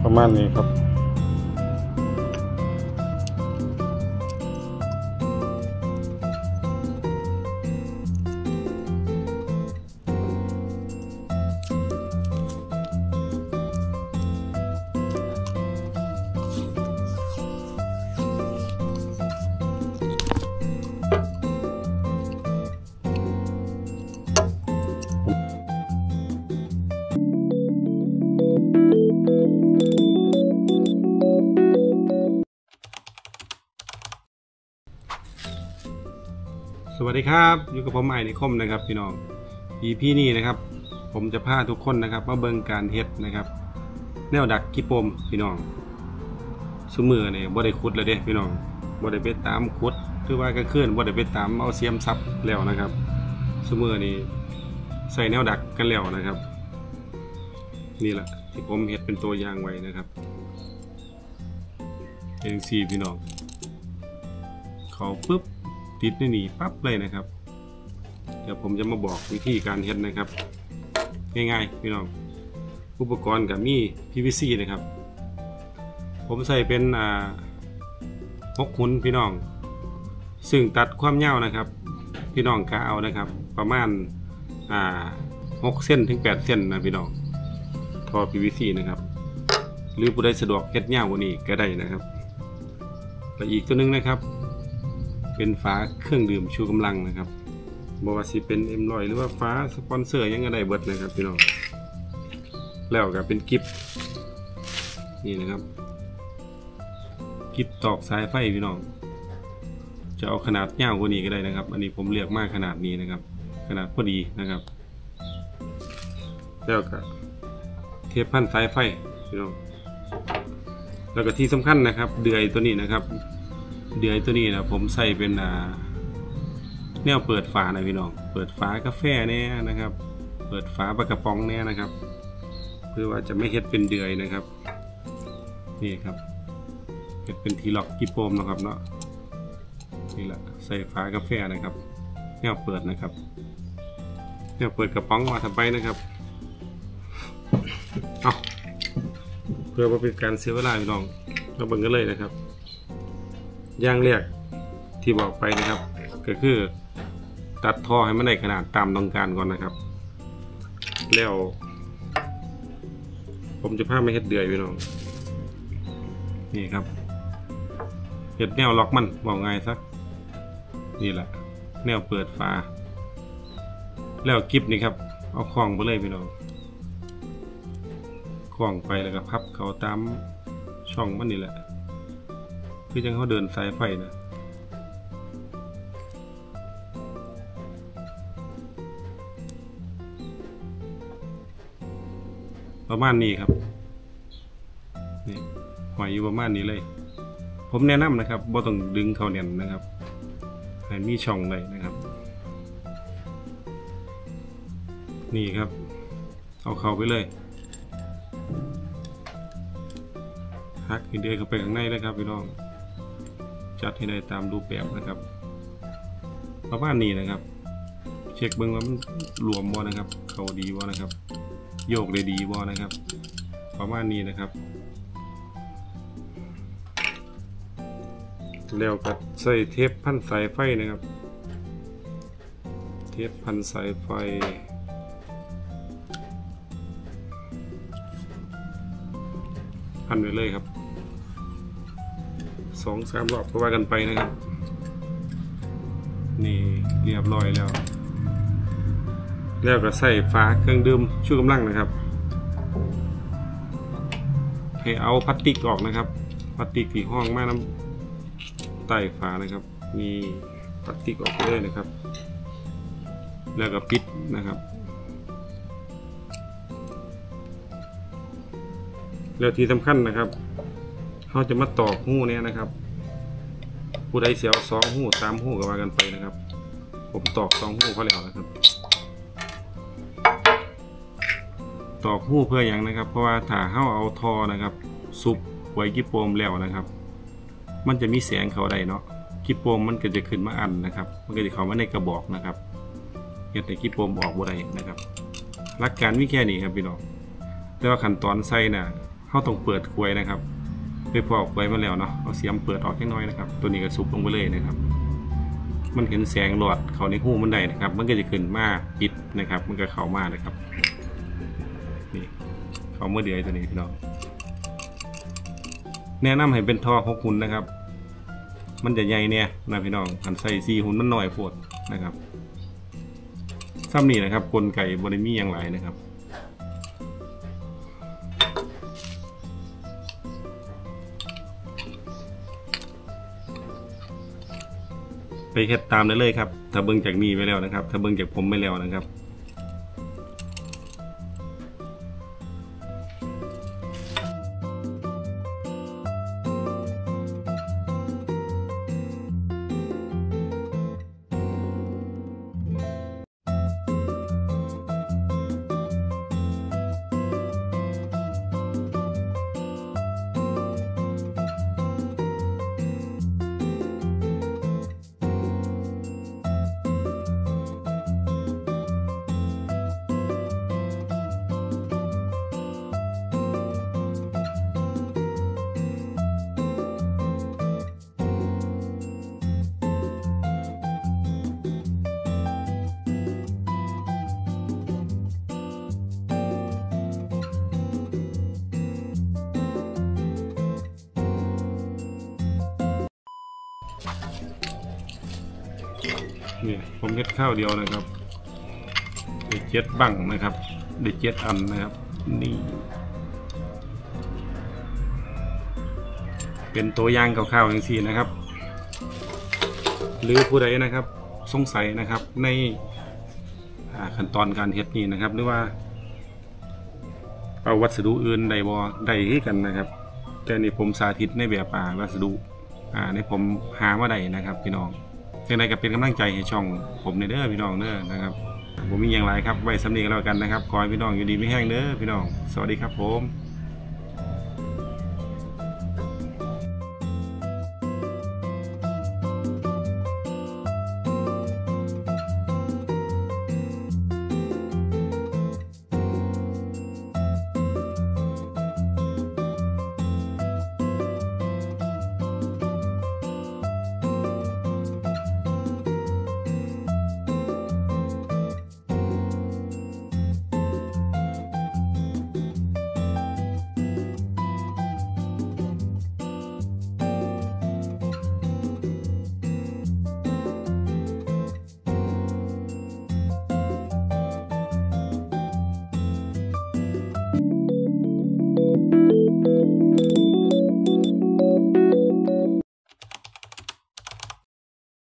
ประมาณนี้ครับสวัสดีครับอยู่กับผมไอ้นิคมนะครับพี่น้อง EP นี้นะครับผมจะพาทุกคนนะครับมาเบิ่งการเฮ็ดนะครับแนวดักขี้โปมพี่น้องซุมือเนี่ยบ่ได้ขุดเลยเด้พี่น้องบ่ได้ไปตามขุดคือว่าก็เคลื่อนบ่ได้ไปตามเอาเสียมซับแล้วนะครับซุมือนี่ใส่แนวดักกันแล้วนะครับนี่แหละที่ผมเฮ็ดเป็นตัวอย่างไว้นะครับเองสี่พี่น้องเขาปุ๊บติดในนี่ปั๊บเลยนะครับเดี๋ยวผมจะมาบอกวิธีการเฮ็ดนะครับง่ายๆพี่น้องอุปกรณ์กับมี PVC นะครับผมใส่เป็น6 หุ่นพี่น้องซึ่งตัดความยาวนะครับพี่น้องกะเอานะครับประมาณ6 เส้นถึง 8 เส้นนะพี่น้องท่อ PVC นะครับหรือผู้ใดสะดวกเฮ็ดยาวกว่านี้ก็ได้นะครับและอีกตัวนึงนะครับเป็นฝาเครื่องดื่มชูกำลังนะครับบอกว่าสิเป็นM100หรือว่าฝาสปอนเซอร์ยังไงได้เบิดนะครับพี่น้องแล้วก็เป็นกิฟนี่นะครับกิฟตอกสายไฟพี่น้องจะเอาขนาดยาวกว่านี้ก็ได้นะครับอันนี้ผมเลือกมากขนาดนี้นะครับขนาดพอดีนะครับแล้วก็เทปพันสายไฟพี่น้องแล้วก็ที่สำคัญนะครับเดือยตัวนี้นะครับเดือยตัวนี้นะผมใส่เป็นแนวเปิดฝานะพี่น้องเปิดฝากาแฟเนี่ยนะครับเปิดฝาปลากระป๋องเนี่ยนะครับเพื่อว่าจะไม่เฮ็ดเป็นเดือยนะครับนี่ครับเฮ็ดเป็นทีล็อกกี่โปมนะครับเนาะนี่แหละใส่ฝากาแฟนะครับแนวเปิดนะครับแนวเปิดกระป๋องมาทำไปนะครับเอาเพื่อว่าเป็นการเสียเวลาพี่น้องเราเบิ่งกันเลยนะครับอย่างแรกที่บอกไปนะครับก็คือตัดท่อให้มันได้ขนาดตามต้องการก่อนนะครับแล้วผมจะพามาเฮ็ดเดือยพี่น้องนี่ครับเฮ็ดแนวล็อกมันบอกง่ายสักนี่แหละแนวเปิดฝาแล้วกิ๊บนี่ครับเอาคล้องไปเลยพี่น้องคล้องไปแล้วก็พับเขาตามช่องมันนี่แหละคือจังเขาเดินสายไฟนะประมาณนี้ครับนี่หอยอยู่ประมาณนี้เลยผมแนะนำนะครับบ่ต้องดึงเขาแน่นนะครับให้มีช่องเลยนะครับนี่ครับเอาเข้าไปเลยฮักเดือยเข้าไปข้างในเลยครับพี่น้องจัดให้ได้ตามรูปแบบนะครับประมาณนี้นะครับเช็คเบิ้งว่ามันรวมบ่นะครับเข้าดีบ่นะครับโยกได้ดีบ่นะครับประมาณนี้นะครับแล้วก็ใส่เทปพันสายไฟนะครับเทปพันสายไฟพันไปเลยครับ2-3 รอบก็ว่ากันไปนะครับนี่เรียบร้อยแล้วก็ใส่ฝาเครื่องดื่มชูกำลังนะครับให้เอาพลาสติกออกนะครับพลาสติกที่ห้องมาน้ำใต้ฝานะครับมีพลาสติกออกไปเลยนะครับแล้วก็ปิดนะครับแล้วที่สำคัญนะครับเขาจะมาตอกหูเนี่ยนะครับผู้ใดเสียว2 หู 3 หูก็ว่ากันไปนะครับผมตอก2 หูพอแล้วนะครับตอกหูเพื่ออย่างนะครับเพราะว่าถ้าเขาเอาทอนะครับซุปไว้กี่โปมแล้วนะครับมันจะมีแสงเข้าได้เนาะกี่โปมมันก็จะขึ้นมาอันนะครับมันก็จะเข้ามาในกระบอกนะครับเฮ็ดให้กี่โปมออกบ่ได้นะครับหลักการมีแค่นี้ครับพี่น้องแต่ว่าขั้นตอนใส่น่ะเขาต้องเปิดควยนะครับไปพอกควยมาแล้วเนาะเอาเสียมเปิดออกแค่น้อยนะครับตัวนี้ก็ซุบลงไปเลยนะครับมันเห็นแสงหลอดเขาในหูมันได้นะครับมันก็จะขึ้นมาปิดนะครับมันก็เข้ามานะครับนี่เขาเมื่อเดือยตัวนี้พี่น้องแนะนำให้เป็นท่อ6 หุ่นนะครับมันจะใหญ่เนี่ยนะพี่น้องหันใส่4 หุ่นมันน้อยโพดนะครับซ้ำนี่นะครับกลไกบริมีอย่างไรนะครับไปเฮ็ดตามได้เลยครับถ้าเบิ่งจากนี้ไปแล้วนะครับถ้าเบิ่งจากผมไปแล้วนะครับนี่ผมเฮ็ดข้าวเดียวนะครับได้7 บังนะครับได้7 อันนะครับนี่เป็นตัวอย่างคร่าวๆอย่างสี่นะครับหรือผู้ใดนะครับสงสัยนะครับในขั้นตอนการเฮ็ดนี่นะครับหรือว่าเอาวัสดุอื่นใดบ่ได้คือกันนะครับแต่นี่ผมสาธิตในแบบวัสดุในผมหามาได้นะครับพี่น้องยังไงก็เป็นกำลังใจให้ช่องผมในเด้อพี่น้องเด้อนะครับผมมีอย่างไรครับไว้สำเนียงแล้วกันนะครับขอให้พี่น้องอยู่ดีไม่แห้งเด้อพี่น้องสวัสดีครับผม